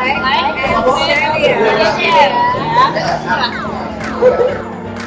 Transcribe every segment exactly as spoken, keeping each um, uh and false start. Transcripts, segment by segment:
like, and share ya.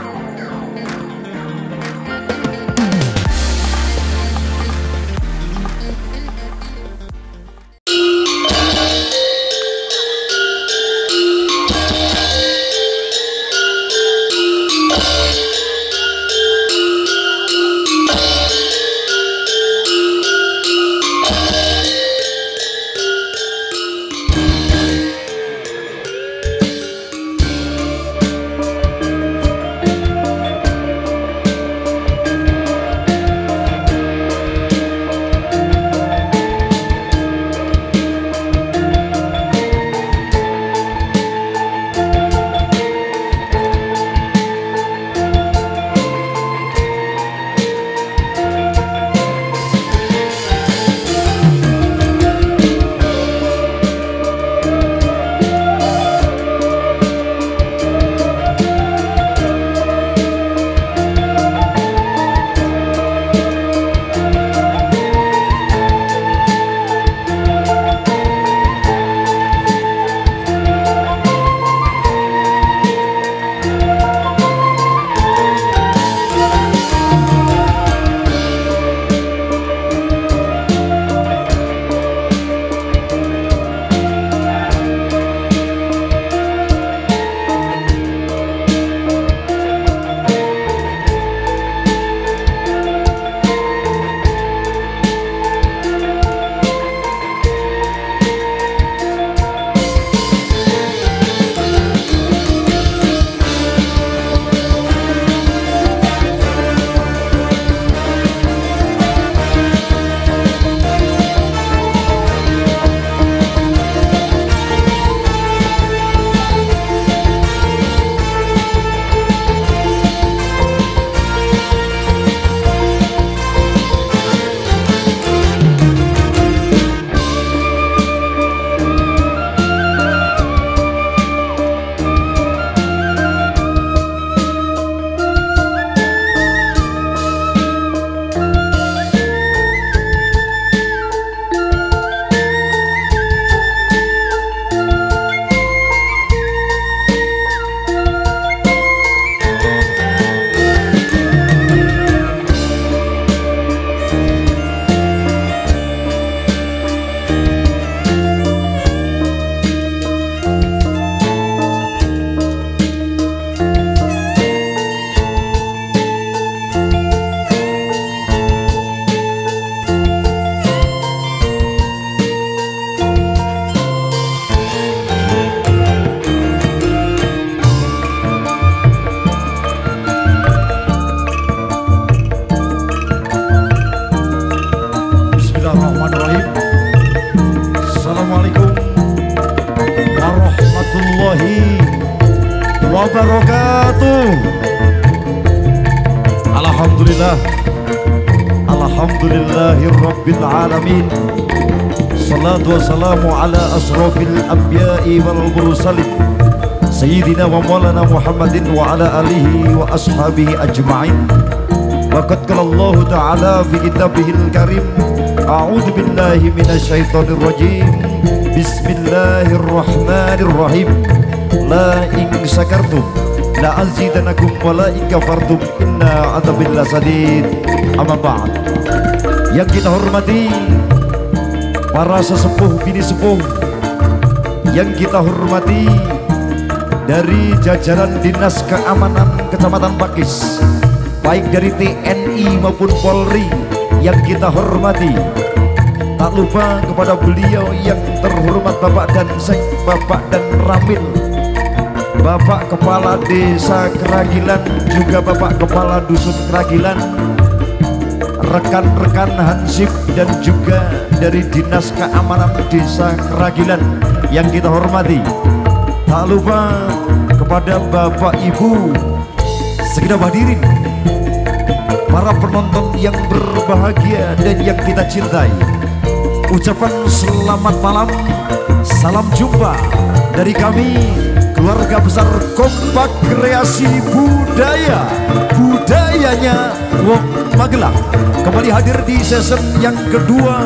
wabarakatuh. Alhamdulillah, alhamdulillahirabbil alamin. Salatu wassalamu ala asrofil anbiya'i wal mursalin Sayyidina wa maulana Muhammadin wa ala alihi wa ashabihi ajma'in. Waqad qala Allah ta'ala fi kitabihil karim, a'udzu billahi minasyaitonir rajim. Bismillahirrahmanirrahim. La in syakartum la azidanakum wa la in kafartum inna adzabil lasadid. Amma ba'd. Yang kita hormati para sesepuh bini sepuh, yang kita hormati dari jajaran Dinas Keamanan Kecamatan Pakis, baik dari T N I maupun Polri, yang kita hormati. Tak lupa kepada beliau yang terhormat Bapak dan Sek, Bapak dan Ramil, Bapak Kepala Desa Keragilan, juga Bapak Kepala Dusun Keragilan, rekan-rekan Hansip dan juga dari Dinas Keamanan Desa Keragilan yang kita hormati. Tak lupa kepada Bapak Ibu segenap hadirin, para penonton yang berbahagia dan yang kita cintai. Ucapan selamat malam, salam jumpa dari kami keluarga besar Kompak Kreasi Budaya, budayanya Wong Magelang, kembali hadir di season yang kedua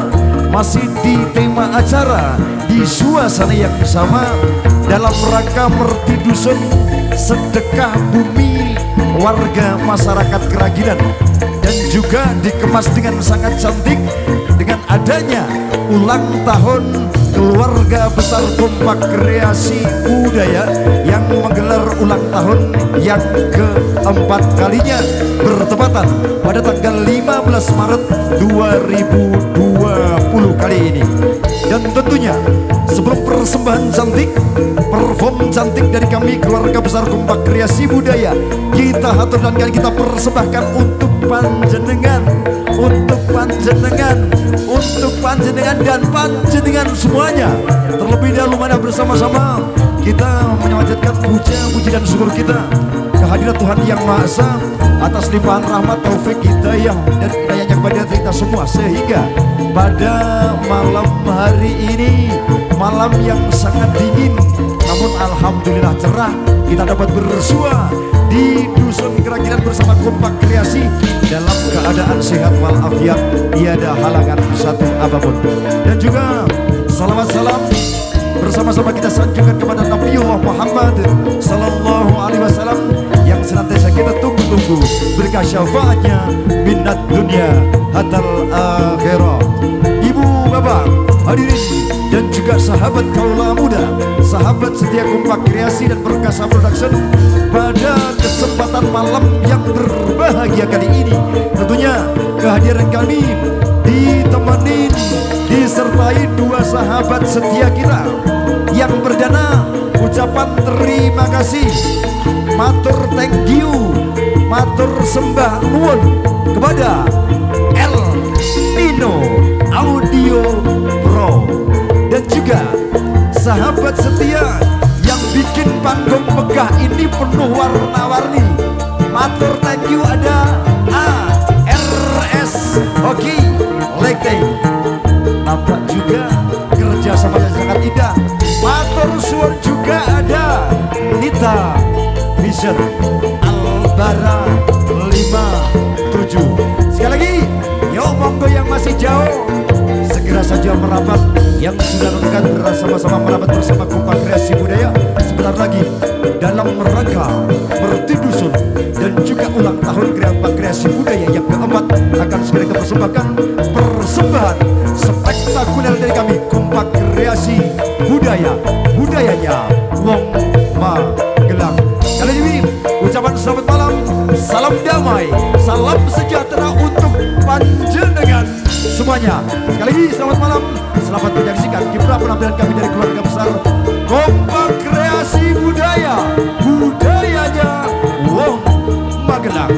masih di tema acara, di suasana yang sama, dalam rangka Merti Dusun Sedekah Bumi warga masyarakat Keragilan, dan juga dikemas dengan sangat cantik dengan adanya ulang tahun keluarga besar Kompak Kreasi Budaya yang menggelar ulang tahun yang keempat kalinya, bertepatan pada tanggal lima belas Maret dua ribu dua puluh kali ini. Dan tentunya sebelum persembahan cantik, perform cantik dari kami keluarga besar Kompak Kreasi Budaya, kita hatur dan kita persembahkan untuk panjenengan, untuk panjenengan, untuk panjenengan dan panjenengan semuanya. Terlebih dahulu mana bersama-sama kita menyajatkan puja, puji dan syukur kita kehadirat Tuhan Yang Maha Esa atas limpahan rahmat, taufik, hidayah dan hidayahnya kepada kita semua, sehingga pada malam hari ini, malam yang sangat dingin namun alhamdulillah cerah, kita dapat bersua di Dusun Keragilan bersama Kompak Kreasi dalam keadaan sehat walafiat, tiada halangan satu apapun. Dan juga salawat salam bersama-sama kita sanjungkan kepada Nabiullah Muhammad sallallahu alaihi wasallam yang senantiasa kita tunggu-tunggu berkah syafaatnya minat dunia hatal akhirah. Ibu, bapak, hadirin dan juga sahabat kaula muda, sahabat setia Kompak Kreasi dan Perkasa Production, pada kesempatan malam yang berbahagia kali ini tentunya kehadiran kami ditemenin, disertai dua sahabat setia kita. Yang perdana, ucapan terima kasih, matur thank you, matur sembah nuwun kepada El Nino Audio Pro, dan juga sahabat setia yang bikin panggung megah ini penuh warna-warni. Matur thank you ada A R S Hoki Lighting, nampak juga kerja sama yang sangat indah. Matur suwun juga ada Nita Vision Albara lima tujuh. Sekali lagi, yuk monggo yang masih jauh segera saja merapat, yang sudah dekat bersama-sama merapat bersama Kompak Kreasi Budaya. Sebentar lagi dalam rangka Merti Dusun dan juga ulang tahun Kompak Kreasi Budaya yang keempat akan segera kita persembahkan persembahan spektakuler dari kami Kompak Kreasi Budaya, budayanya Wong Magelang. Kali ini ucapan selamat malam, salam damai, salam sejahtera untuk panjenengan semuanya. Sekali lagi selamat malam, selamat menyaksikan kiprah penampilan kami dari keluarga besar Kompak Kreasi Budaya, budayanya Wong Magelang.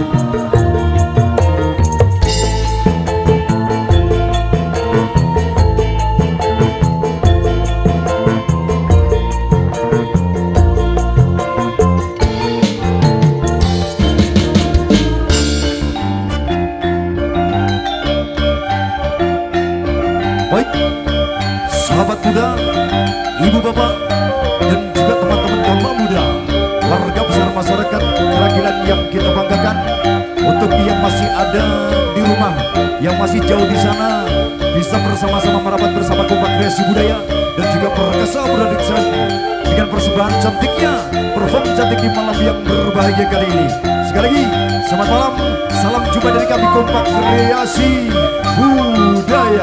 Sahabat muda, ibu bapak, dan juga teman-teman kaula muda, warga besar masyarakat Keragilan yang kita banggakan, untuk yang masih ada di rumah, yang masih jauh di sana, bisa bersama-sama merapat bersama Kompak Kreasi Budaya dan juga Perkasa Production dengan persembahan cantiknya, perform cantik di malam yang berbahagia kali ini. Sekali lagi, selamat malam, salam jumpa dari kami Kompak Kreasi Budaya.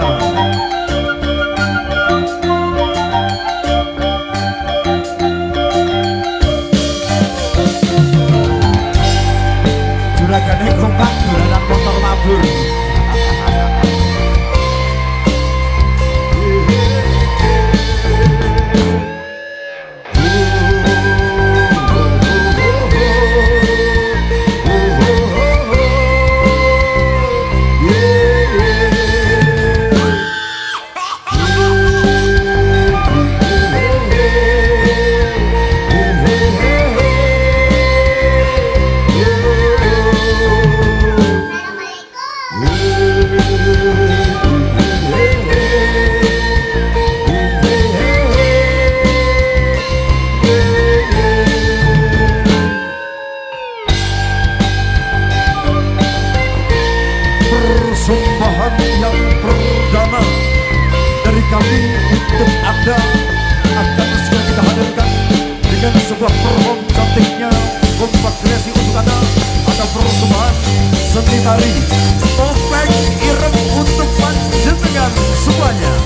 Juragan Kompak, juragan motor mabur. seni tari topeng ireng untuk panjenengan semuanya.